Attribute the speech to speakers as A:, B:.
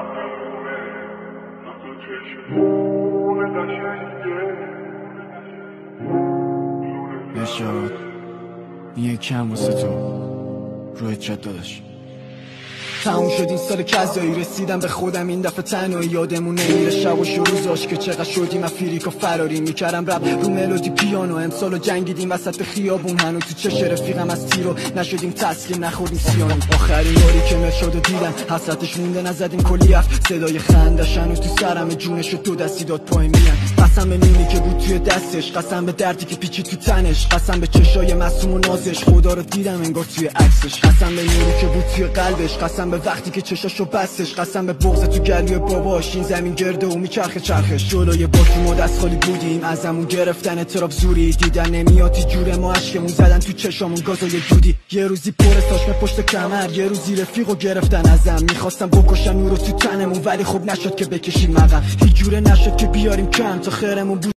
A: نشاد این یک کم واسه تو روی چت داداش. تموم شد این سال کذایی، رسیدم به خودم این دفعه تنهایی. یادمون نمیره شب و روزاش که چقدر شدیم افریقا فراری. میکردم رپ رو ملودی پیانو، امسالو جنگیدیم وسط خیابون. هنو تو چش رفیقم از تیرو نشدیم تسلیم، نخوردیم سیانو. آخرین باری که مرشادو دیدم حسرتش مونده، نزدیم کلی اف. صدای خندش هنوز تو سرم، جونشو دو دستی داد پای میان. قسم به نونی که بود توی دستش، قسم به دردی که پیچید تو تنش، قسم به چشای معصوم و نازش. خدا رو دیدم انگار توی عکسش. قسم به نوری که بود توی قلبش، قسم به وقتی که چشاشو بستش، قسم به بغض تو گلوی باباش. این زمین گرده و میچرخه چرخش. جلوی باشیم و دست خالی بودیم، ازمون گرفتن اعتراف زوری. دیدن نمیاتی جور ما، اشکمون زدن تو چشامون گازای دودی. یه روزی پر ساشم پشت کمر، یه روزی رفیقو گرفتن ازم. میخواستم بکشن نورو تو تنمون، ولی خب نشد که بکشیم مقام. هیچ جوره نشد که بیاریم کم تا خیرمون بود.